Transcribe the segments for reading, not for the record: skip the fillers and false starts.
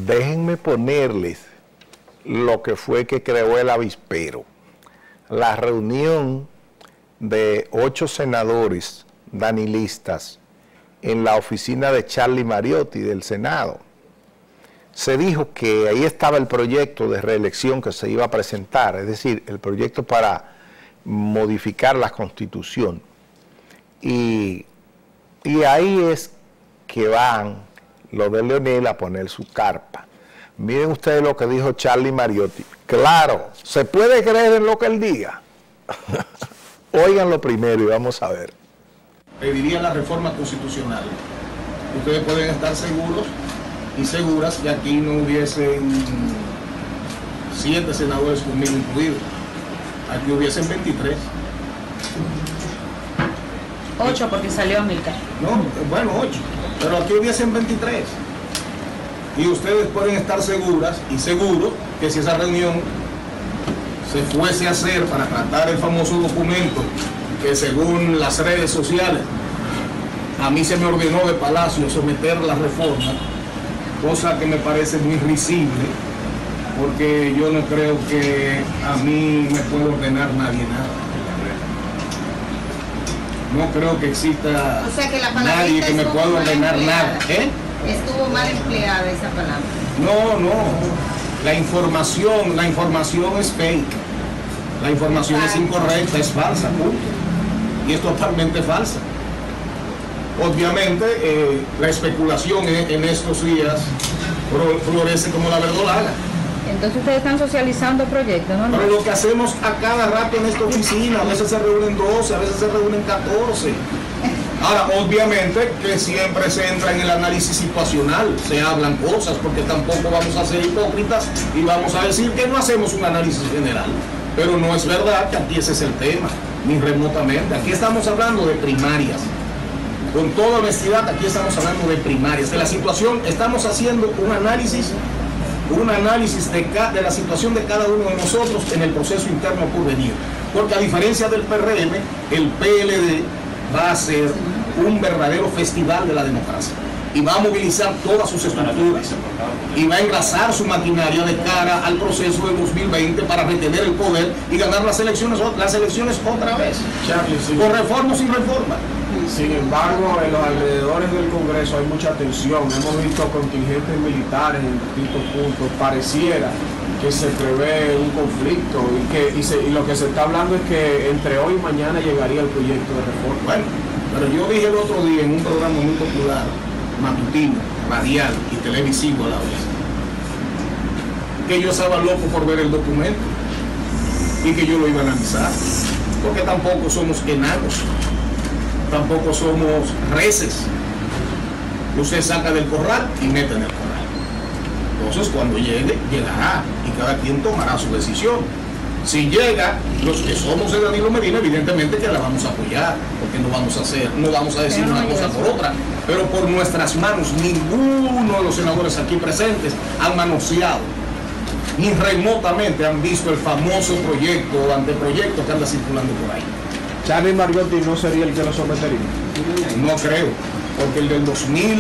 déjenme ponerles lo que fue que creó el avispero. La reunión de 8 senadores danilistas en la oficina de Charlie Mariotti del Senado. Se dijo que ahí estaba el proyecto de reelección que se iba a presentar, es decir, el proyecto para modificar la Constitución. Y ahí es que van los de Leonel a poner su carpa. Miren ustedes lo que dijo Charlie Mariotti. Claro, ¿se puede creer en lo que él diga? Óiganlo primero y vamos a ver. Pediría la reforma constitucional. Ustedes pueden estar seguros y seguras que aquí no hubiesen 7 senadores conmigo incluidos. Aquí hubiesen 23. 8 porque salió Amílcar. No, bueno, 8. Pero aquí hubiesen 23. Y ustedes pueden estar seguras y seguros que si esa reunión se fuese a hacer para tratar el famoso documento que según las redes sociales a mí se me ordenó de Palacio someter la reforma, cosa que me parece muy risible, porque yo no creo que a mí me pueda ordenar nadie nada. No creo que exista nadie que me pueda ordenar nada. Estuvo mal empleada esa palabra. No. La información es fake. La información es incorrecta, es falsa, punto. Y es totalmente falsa. Obviamente, la especulación en estos días florece como la verdolaga. Entonces ustedes están socializando proyectos, ¿no? Pero lo que hacemos a cada rato en esta oficina, a veces se reúnen 12, a veces se reúnen 14. Ahora, obviamente que siempre se entra en el análisis situacional, se hablan cosas, porque tampoco vamos a ser hipócritas y vamos a decir que no hacemos un análisis general. Pero no es verdad que aquí ese es el tema, ni remotamente. Aquí estamos hablando de primarias. Con toda honestidad, aquí estamos hablando de primarias. De la situación, estamos haciendo un análisis de la situación de cada uno de nosotros en el proceso interno por venir. Porque a diferencia del PRM, el PLD va a ser un verdadero festival de la democracia y va a movilizar todas sus estructuras y va a engrasar su maquinaria de cara al proceso de 2020 para retener el poder y ganar las elecciones otra vez, con reforma o sin reforma. Sin embargo, en los alrededores del Congreso hay mucha tensión. Hemos visto contingentes militares en distintos puntos. Pareciera que se prevé un conflicto y lo que se está hablando es que entre hoy y mañana llegaría el proyecto de reforma. Bueno, pero yo dije el otro día en un programa muy popular, matutino, radial y televisivo a la vez, que yo estaba loco por ver el documento y que yo lo iba a analizar, porque tampoco somos enanos, tampoco somos reces. Usted saca del corral y mete en el corral. Entonces cuando llegue, llegará y cada quien tomará su decisión. Si llega, los que somos de Danilo Medina, evidentemente que la vamos a apoyar, porque no vamos a decir una cosa por otra, pero por nuestras manos ninguno de los senadores aquí presentes han manoseado, ni remotamente han visto el famoso proyecto o anteproyecto que anda circulando por ahí. Charlie Mariotti no sería el que lo sometería. No creo, porque el del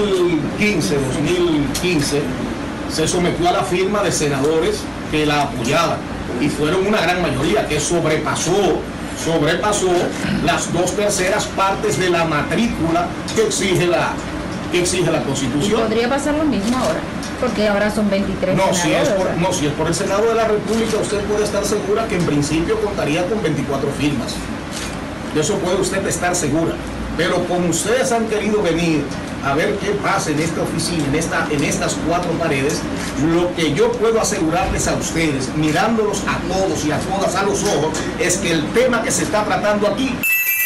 2015 se sometió a la firma de senadores que la apoyaban y fueron una gran mayoría que sobrepasó las 2/3 partes de la matrícula que exige la Constitución. ¿Y podría pasar lo mismo ahora? Porque ahora son 23 senadores. Si es por el Senado de la República, usted puede estar segura que en principio contaría con 24 firmas. De eso puede usted estar segura. Pero como ustedes han querido venir a ver qué pasa en esta oficina, en estas 4 paredes, lo que yo puedo asegurarles a ustedes, mirándolos a todos y a todas a los ojos, es que el tema que se está tratando aquí...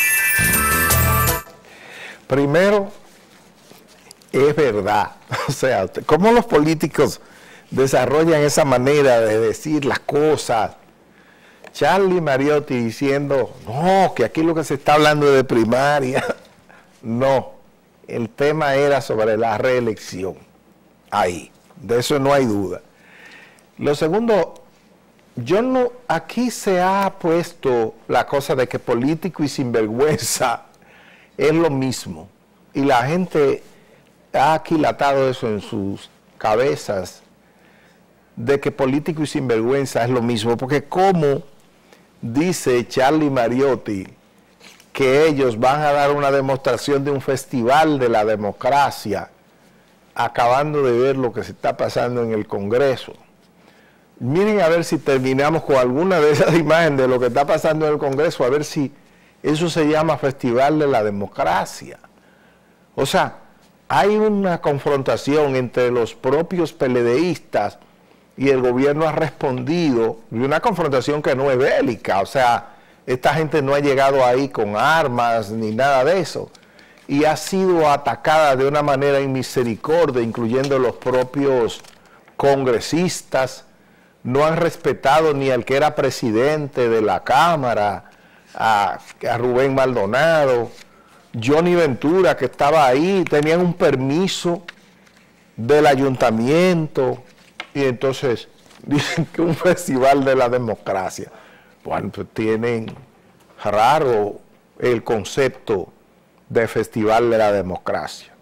Primero, es verdad. O sea, ¿cómo los políticos desarrollan esa manera de decir las cosas? Charlie Mariotti diciendo, no, que aquí lo que se está hablando es de primaria. No, el tema era sobre la reelección. Ahí, de eso no hay duda. Lo segundo, aquí se ha puesto la cosa de que político y sinvergüenza es lo mismo. Y la gente ha aquilatado eso en sus cabezas de que político y sinvergüenza es lo mismo, porque como dice Charlie Mariotti que ellos van a dar una demostración de un festival de la democracia, acabando de ver lo que se está pasando en el Congreso. Miren a ver si terminamos con alguna de esas imágenes de lo que está pasando en el Congreso, a ver si eso se llama festival de la democracia. O sea, hay una confrontación entre los propios PLDistas y el gobierno ha respondido, y una confrontación que no es bélica, o sea, esta gente no ha llegado ahí con armas ni nada de eso, y ha sido atacada de una manera inmisericordia, incluyendo los propios congresistas. No han respetado ni al que era presidente de la Cámara, a Rubén Maldonado, Johnny Ventura, que estaba ahí, tenían un permiso del ayuntamiento, y entonces dicen que un festival de la democracia. Bueno, pues tienen raro el concepto de festival de la democracia.